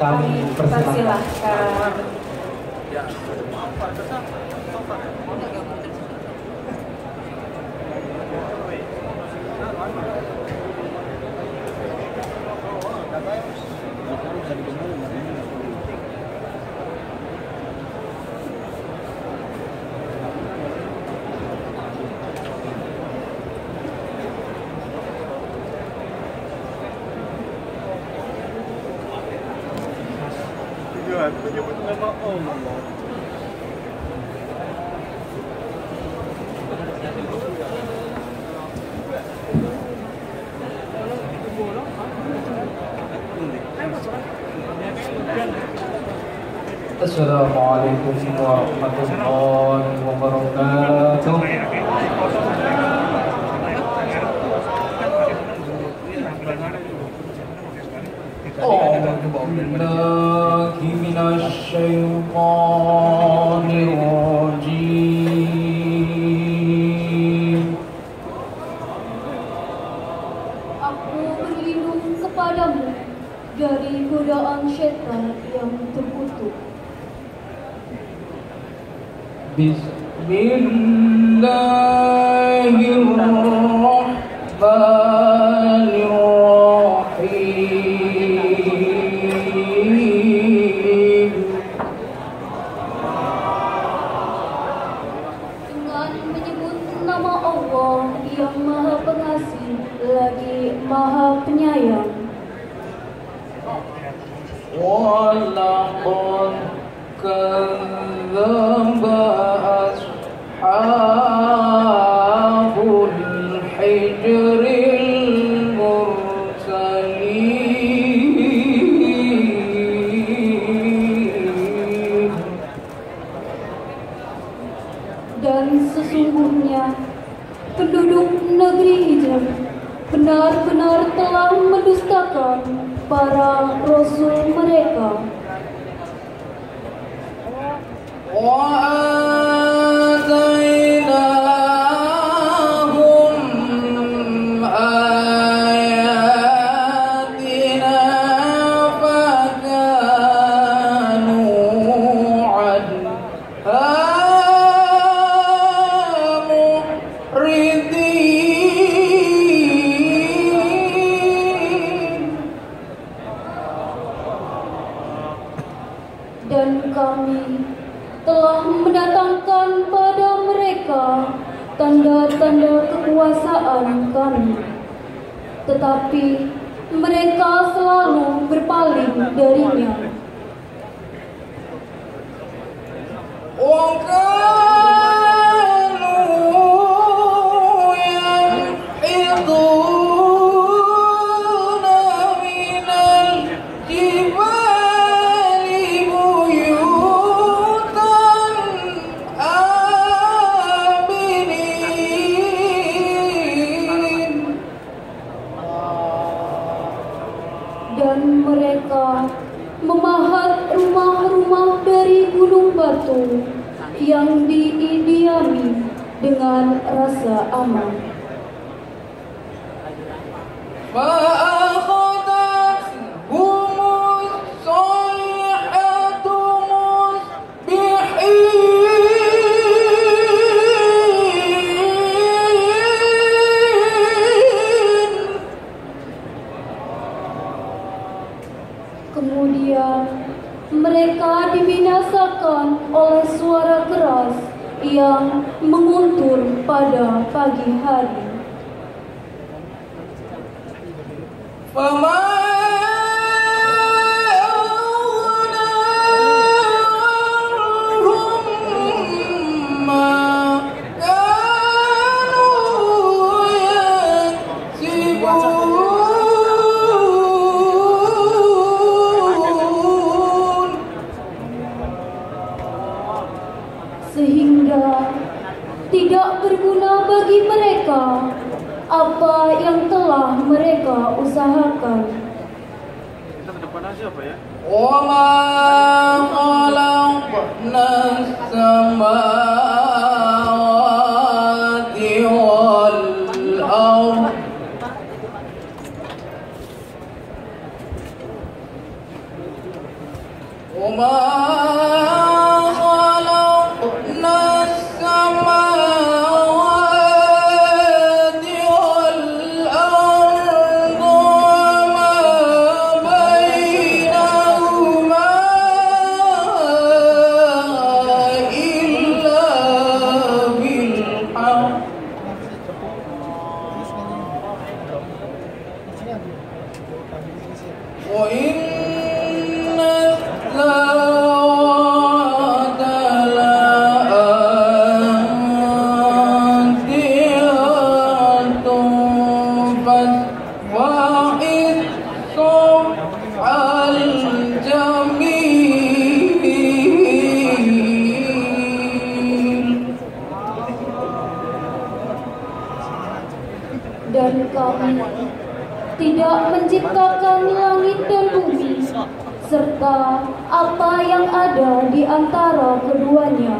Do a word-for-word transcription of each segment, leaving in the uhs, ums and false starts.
kami persilahkan. Menyebut nama Allah. Assalamualaikum warahmatullahi wabarakatuh. A'udzubillahi minasyaitonir rajim. Aku berlindung kepadamu dari godaan syaitan yang terkutuk. Bismillahirrahmanirrahim. Dengan menyebut nama Allah yang Maha Pengasih lagi Maha Penyayang. Walaqad kadzdzaba ashabul hijril mursalin. Dan sesungguhnya penduduk negeri Hijr benar-benar telah mendustakan para rasul mereka. وآتيناهم آياتنا فكانوا عنها معرضين. Dan kami telah mendatangkan pada mereka tanda-tanda kekuasaan kami, tetapi mereka selalu berpaling darinya. وكانوا ينحتون من الجبال بيوتا آمنين. Dan mereka memahat rumah-rumah dari gunung batu yang didiami dengan rasa aman. فأخذتهم الصيحة مصبحين. Kemudian mereka dibinasakan oleh suara keras yang menguntur pada pagi hari. فما أغنى عنهم ما كانوا يكسبون. Sehingga tidak berguna bagi mereka apa yang telah mereka usahakan. Kita ke depan aja apa ya? وما خلقنا السماوات والأرض وما خلقنا السماوات والأرض وما بينهما إلا بالحق وإن الساعة لآتية فاصفح الصفح الجميل. Dan kami tidak menciptakan langit dan bumi serta apa yang ada di antara keduanya,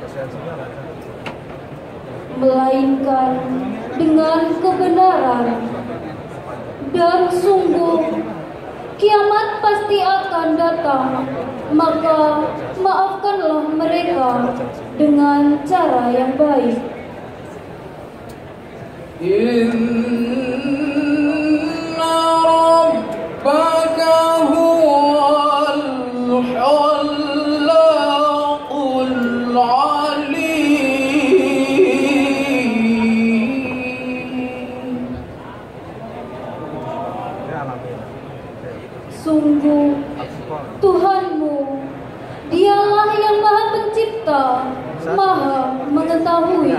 melainkan dengan kebenaran. Dan sungguh kiamat pasti akan datang, maka maafkanlah mereka dengan cara yang baik. Inna rabbaka huwal khallaqul alim. Sungguh Tuhanmu, Dialah yang Maha Pencipta, Maha Mengetahui.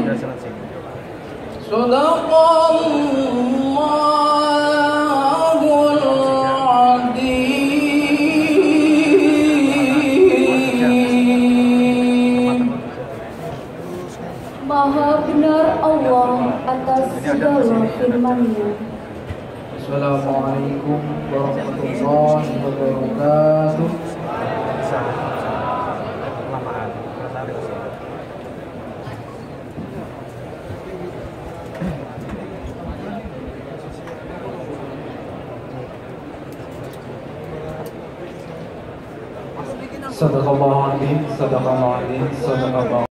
Sadaqallahul azim. Maha benar Allah atas segala firman-Nya. Assalamualaikum warahmatullahi wabarakatuh. Sadaqallahu azim, sadaqallahu azim, sadaqallahu